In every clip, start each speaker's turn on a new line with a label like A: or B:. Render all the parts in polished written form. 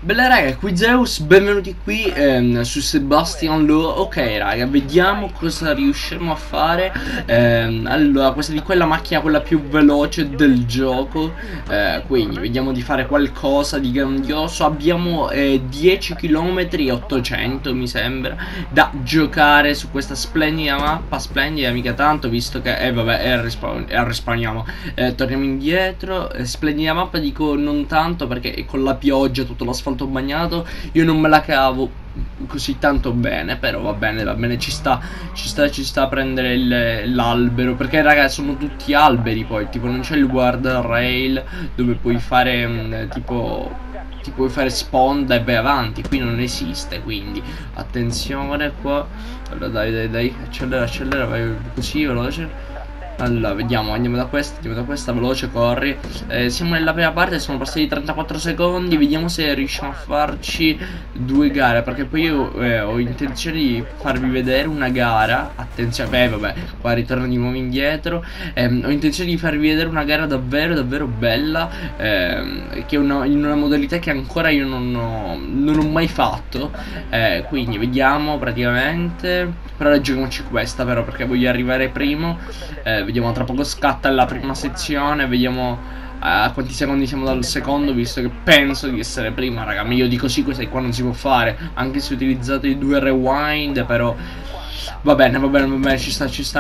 A: Bella raga, qui Zeus, benvenuti qui su Sebastian Law. Ok raga, vediamo cosa riusciremo a fare. Allora, questa di quella macchina, quella più veloce del gioco, quindi vediamo di fare qualcosa di grandioso. Abbiamo 10 km e 800 mi sembra da giocare su questa splendida mappa. Splendida mica tanto, visto che vabbè, rispawniamo. Torniamo indietro. Splendida mappa, dico non tanto perché con la pioggia tutto l'asfalto bagnato io non me la cavo così tanto bene, però va bene, ci sta a prendere l'albero, perché raga sono tutti alberi, poi tipo non c'è il guardrail dove puoi fare tipo ti puoi fare sponda e vai avanti, qui non esiste, quindi attenzione qua. Allora dai, accelera, vai così veloce. Allora, andiamo da questa, veloce, corri. Siamo nella prima parte, sono passati 34 secondi, vediamo se riusciamo a farci due gare, perché poi io ho intenzione di farvi vedere una gara, attenzione, vabbè, qua ritorno di nuovo indietro. Ho intenzione di farvi vedere una gara davvero bella, che è in una modalità che ancora io non ho mai fatto, quindi vediamo praticamente, però giochiamoci questa però, perché voglio arrivare primo. Vediamo, tra poco scatta la prima sezione, vediamo a quanti secondi siamo dal secondo, visto che penso di essere prima, raga. Meglio di così, questa qua non si può fare, anche se utilizzate i due rewind, però va bene, ci sta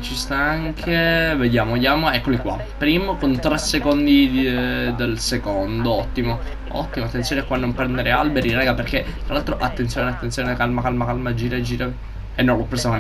A: anche. Vediamo, eccoli qua. Primo con 3 secondi del secondo, ottimo, attenzione qua a non prendere alberi, raga, perché tra l'altro attenzione, calma, gira. No, l'ho presa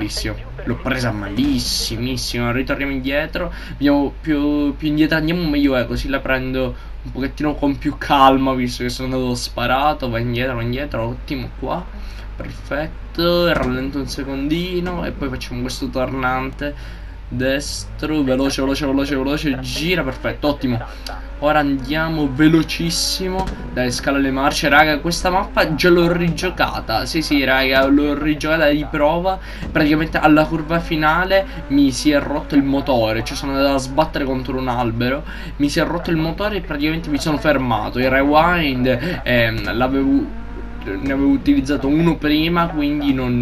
A: malissimissimo. Ritorniamo indietro. Vediamo più indietro andiamo meglio è, così la prendo un pochettino con più calma, visto che sono andato sparato. Va indietro, ottimo qua. Perfetto, rallento un secondino e poi facciamo questo tornante destro, veloce, gira, perfetto, ottimo. Ora andiamo velocissimo. Dai, scala le marce, raga. Questa mappa già l'ho rigiocata. Sì, raga, l'ho rigiocata di prova. Praticamente alla curva finale mi si è rotto il motore. Cioè sono andato a sbattere contro un albero. Mi si è rotto il motore e praticamente mi sono fermato. Il rewind ne avevo utilizzato uno prima, quindi non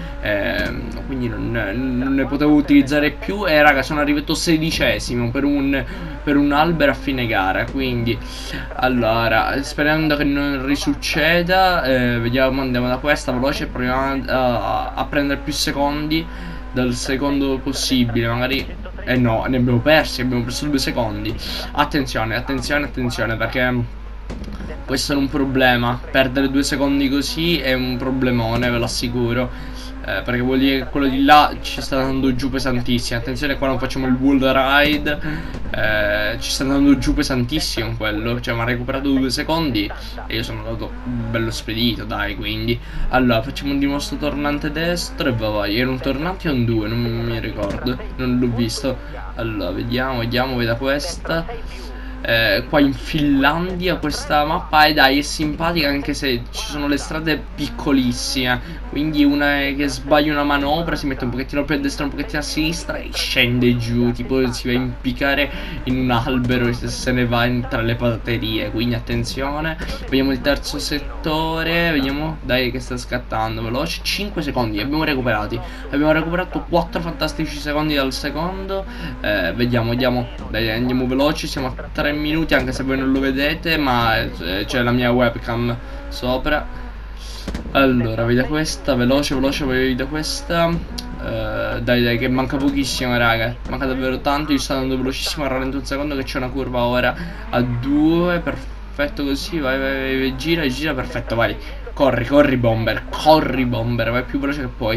A: ne potevo utilizzare più. E raga, sono arrivato 16esimo per un albero a fine gara. Quindi allora, sperando che non risucceda, vediamo, andiamo da questa veloce, proviamo a prendere più secondi dal secondo possibile. Magari no, ne abbiamo perso 2 secondi. Attenzione, perché può essere un problema. Perdere 2 secondi così è un problemone, ve lo assicuro. Perché vuol dire che quello di là ci sta andando giù pesantissimo. Attenzione, qua non facciamo il wall ride. Ci sta andando giù pesantissimo quello. Cioè mi ha recuperato 2 secondi e io sono andato bello spedito, dai. Quindi allora facciamo un dimostro tornante destro e vai. Era un tornante o un 2? Non mi ricordo, non l'ho visto. Allora vediamo, veda questa. Qua in Finlandia questa mappa è simpatica, anche se ci sono le strade piccolissime, quindi una che sbaglia una manovra si mette un pochettino più a destra, un pochettino a sinistra e scende giù, tipo si va a impiccare in un albero e se ne va tra le batterie. Quindi attenzione. Vediamo il terzo settore, vediamo, dai, che sta scattando veloce. 5 secondi abbiamo recuperato 4 fantastici secondi dal secondo. Vediamo, dai, andiamo veloci, siamo a 3 minuti, anche se voi non lo vedete, ma c'è la mia webcam sopra. Allora, vedi questa, veloce, vedi questa. Dai, che manca pochissimo, raga. Manca davvero tanto. Io sto andando velocissimo, rallento un secondo che c'è una curva ora a 2. Perfetto così, vai, gira, perfetto, vai. Corri bomber, vai più veloce che puoi.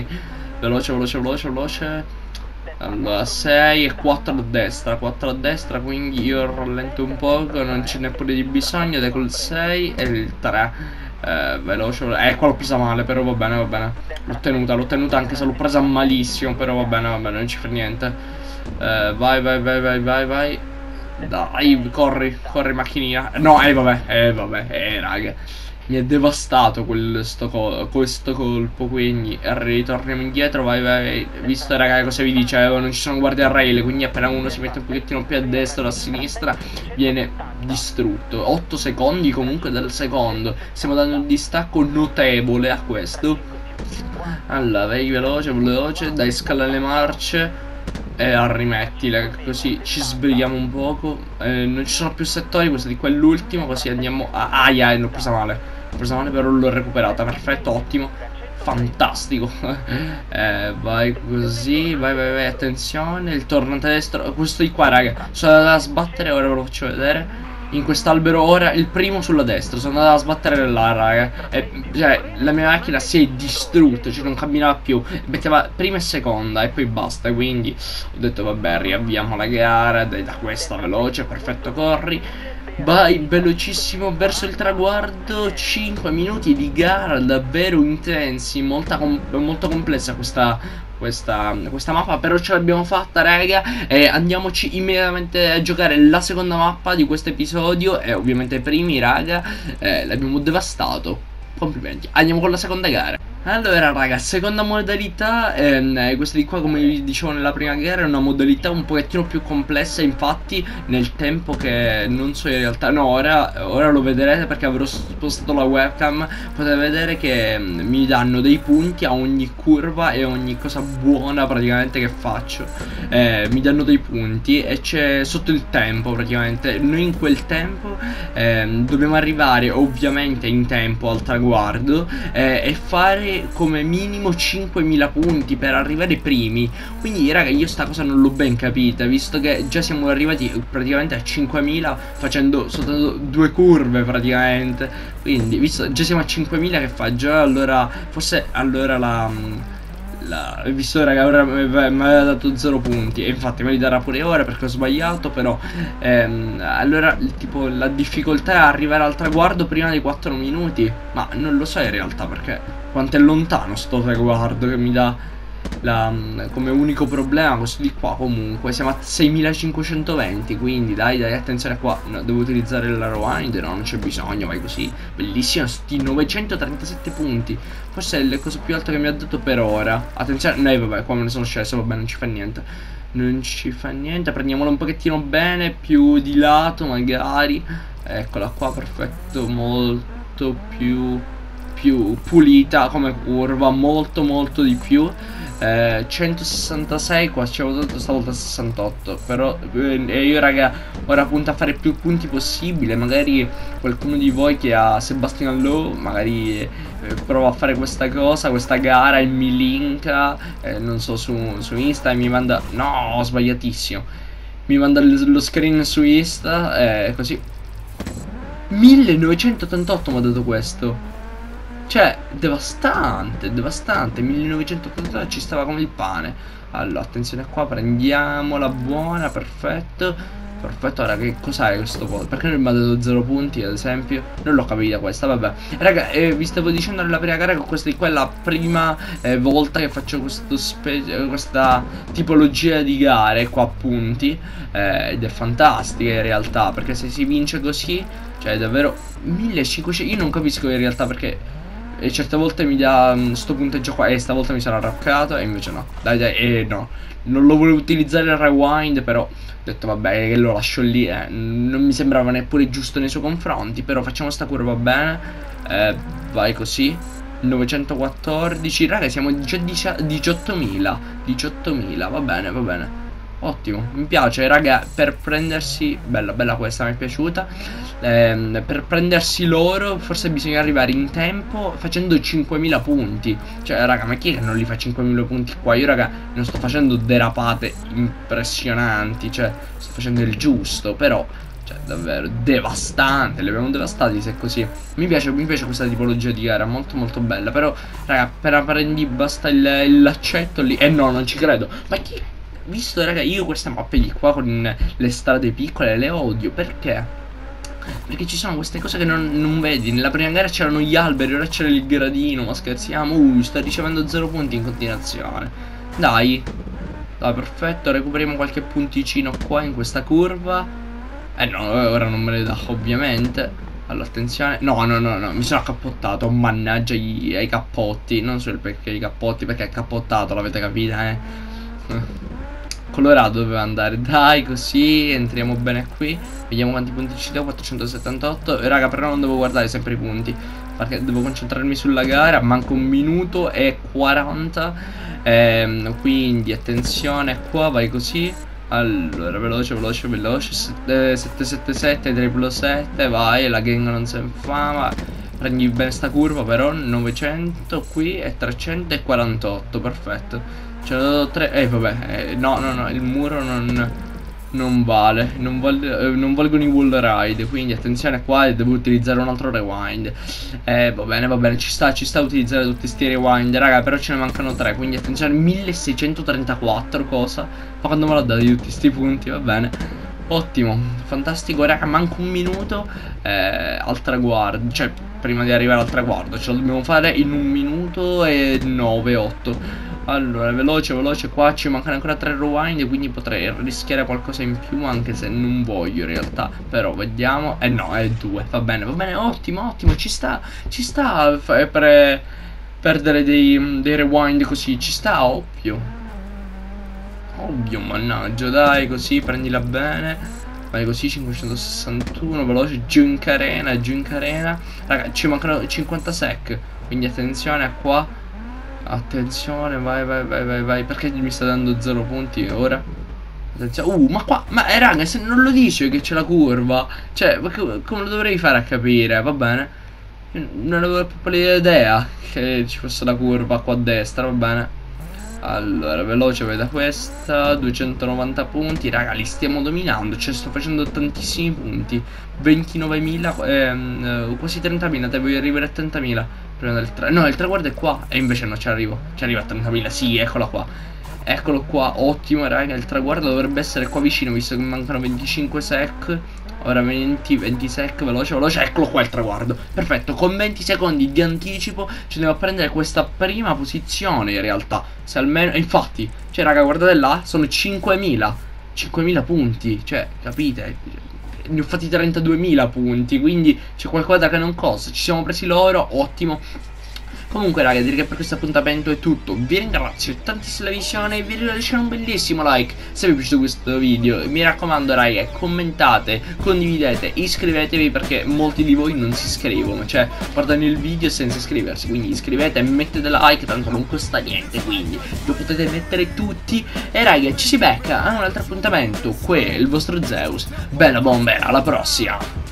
A: Veloce. Allora 6 e 4 a destra, quindi io rallento un poco, non ce n'è pure di bisogno. Dai, col 6 e il 3 veloce, qua l'ho presa male, però va bene. L'ho tenuta anche se l'ho presa malissimo, però va bene, non ci fa niente. Vai. Dai, corri macchinina. No, vabbè, raga. Mi è devastato questo colpo, quindi ritorniamo indietro, vai. Visto, raga, cosa vi dicevo, non ci sono guardia rail, quindi appena uno si mette un pochettino più a destra o a sinistra viene distrutto. 8 secondi comunque dal secondo. Stiamo dando un distacco notevole a questo. Allora, vai veloce, veloce. Dai, scala le marce. E rimettile, così ci sbrighiamo un poco. Non ci sono più settori, questo di qua è l'ultimo. Così andiamo a... l'ho presa male. L'ho presa male, però l'ho recuperata. Perfetto, ottimo. Fantastico. Vai così. Vai, vai, vai, attenzione. Il tornante destro. Questo di qua, raga, sono andato a sbattere. Ora ve lo faccio vedere. In quest'albero ora, il primo sulla destra. Sono andato a sbattere là, raga. Cioè, la mia macchina si è distrutta. Cioè, non camminava più. Metteva prima e seconda e poi basta. Quindi ho detto, vabbè, riavviamo la gara. Dai, da questa veloce. Perfetto, corri. Vai velocissimo verso il traguardo. 5 minuti di gara davvero intensi. Molto complessa questa mappa, però ce l'abbiamo fatta, raga. E andiamoci immediatamente a giocare la seconda mappa di questo episodio. E ovviamente primi, raga, l'abbiamo devastato. Complimenti. Andiamo con la seconda gara. Allora, raga, seconda modalità, questa di qua, come vi dicevo nella prima gara, è una modalità un pochettino più complessa. Infatti nel tempo che non so in realtà, no, ora lo vedrete perché avrò spostato la webcam. Potete vedere che mi danno dei punti a ogni curva e ogni cosa buona praticamente che faccio. Mi danno dei punti e c'è sotto il tempo praticamente. Noi in quel tempo dobbiamo arrivare ovviamente in tempo al traguardo e fare come minimo 5.000 punti per arrivare primi. Quindi, raga, io sta cosa non l'ho ben capita, visto che già siamo arrivati praticamente a 5.000 facendo soltanto 2 curve praticamente. Quindi, visto già siamo a 5.000, che fa già, allora forse allora visto, raga, ora mi aveva dato 0 punti. E infatti me li darà pure ora perché ho sbagliato. Però allora tipo la difficoltà è arrivare al traguardo prima dei 4 minuti. Ma non lo so in realtà, perché quanto è lontano sto traguardo, che mi dà come unico problema questo di qua. Comunque siamo a 6520. Quindi dai, attenzione qua. No, devo utilizzare il rewind. No, non c'è bisogno, vai così. Bellissimo, sti 937 punti. Forse è le cose più alte che mi ha dato per ora. Attenzione, vabbè, qua me ne sono sceso. Vabbè, non ci fa niente. Non ci fa niente. Prendiamola un pochettino bene, più di lato magari. Eccola qua, perfetto. Molto più pulita come curva, molto di più. 166, qua ci avevo dato stavolta 68. Però io, raga, ora punto a fare più punti possibile. Magari qualcuno di voi che ha Sebastian Lowe magari prova a fare questa cosa, questa gara, e mi linka, non so, su Insta, e mi manda... No, ho sbagliatissimo. Mi manda lo screen su Insta, così. 1988 mi ha dato questo. Cioè, devastante, 1980 ci stava come il pane. Allora, attenzione qua, prendiamola buona, perfetto. Perfetto, ora che cos'è questo po'? Perché non mi ha dato 0 punti, ad esempio? Non l'ho capita questa, vabbè. Raga, vi stavo dicendo nella prima gara che questa di qua è la prima volta che faccio questa tipologia di gare qua a punti. Ed è fantastica in realtà, perché se si vince così, cioè è davvero 1500. Io non capisco in realtà perché... E certe volte mi dà sto punteggio qua. E stavolta mi sono arrabbiato. E invece no. Dai, no. Non lo volevo utilizzare il rewind, però ho detto vabbè, che lo lascio lì. Non mi sembrava neppure giusto nei suoi confronti. Però facciamo sta curva bene. Vai così. 914. Raga, siamo già 18.000. 18.000, va bene. Ottimo, mi piace, raga, per prendersi... Bella questa, mi è piaciuta. Per prendersi loro forse bisogna arrivare in tempo facendo 5.000 punti. Cioè, raga, ma chi è che non li fa 5.000 punti qua? Io, raga, non sto facendo derapate impressionanti. Cioè, sto facendo il giusto, però... Cioè, davvero, devastante. Li abbiamo devastati se è così. Mi piace questa tipologia di gara, molto bella. Però, raga, appena prendi basta il laccetto lì. No, non ci credo. Ma chi... Visto, raga, io queste mappe di qua con le strade piccole le odio. Perché? Perché ci sono queste cose che non vedi. Nella prima gara c'erano gli alberi, ora c'era il gradino. Ma scherziamo? Sto ricevendo 0 punti in continuazione. Dai, perfetto. Recuperiamo qualche punticino qua in questa curva. No, ora non me ne dà, ovviamente. Allora, attenzione. No, mi sono accappottato. Mannaggia ai cappotti. Non so il perché i cappotti, perché è accappottato, l'avete capito, Colorado doveva andare. Dai, così entriamo bene qui. Vediamo quanti punti ci do. 478. E raga, però non devo guardare sempre i punti, perché devo concentrarmi sulla gara. Manca 1 minuto e 40. Quindi attenzione qua, vai così. Allora, veloce, veloce, veloce. 777, triplo 7, vai, la gang non si infama. Prendi bene sta curva, però 900 qui e 348, perfetto. Ce ne do 3, vabbè, no, il muro non vale, non valgono i wall ride, quindi attenzione qua, devo utilizzare un altro rewind. Va bene, ci sta a utilizzare tutti sti rewind, raga, però ce ne mancano 3, quindi attenzione, 1634, cosa? Ma quando me l'ho dato tutti sti punti, va bene. Ottimo, fantastico, raga, manca 1 minuto al traguardo, cioè prima di arrivare al traguardo, ce lo dobbiamo fare in 1 minuto e 9, 8. Allora, veloce, veloce, qua ci mancano ancora 3 rewind, quindi potrei rischiare qualcosa in più, anche se non voglio in realtà. Però vediamo, no, è 2, va bene, ottimo, ci sta per perdere dei rewind così, ci sta, ovvio, mannaggia, dai, così, prendila bene. Vai così, 561, veloce, giù in carena, raga, ci mancano 50 sec, quindi attenzione qua. Attenzione, vai, perché mi sta dando 0 punti ora? Attenzione, ma raga, se non lo dice che c'è la curva, cioè, come lo dovrei fare a capire, va bene? Io non avevo proprio l'idea che ci fosse la curva qua a destra, va bene? Allora, veloce, vai da questa, 290 punti, raga, li stiamo dominando, cioè sto facendo tantissimi punti, 29.000, quasi 30.000, devo arrivare a 30.000 prima del no, il traguardo è qua, e invece no, ci arriva a 30.000, sì, eccolo qua, ottimo, raga, il traguardo dovrebbe essere qua vicino, visto che mancano 25 sec. Ora 20 sec, veloce, eccolo qua il traguardo. Perfetto, con 20 secondi di anticipo ci andiamo a prendere questa prima posizione in realtà. Se almeno, infatti, cioè raga, guardate là, sono 5.000 punti, cioè, capite? Ne ho fatti 32.000 punti, quindi c'è qualcosa che non costa. Ci siamo presi loro, ottimo. Comunque raga, direi che per questo appuntamento è tutto. Vi ringrazio tantissimo la visione e vi lasciate un bellissimo like se vi è piaciuto questo video. Mi raccomando raga, commentate, condividete, iscrivetevi, perché molti di voi non si iscrivono, cioè guardano il video senza iscriversi. Quindi iscrivete e mettete like, tanto non costa niente, quindi lo potete mettere tutti. E raga, ci si becca a un altro appuntamento. Qui è il vostro Zeus. Bella bombera, alla prossima.